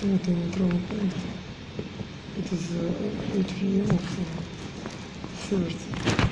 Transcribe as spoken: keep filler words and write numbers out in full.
multi-neutrone paint. It is uh, H V M of uh, thirty.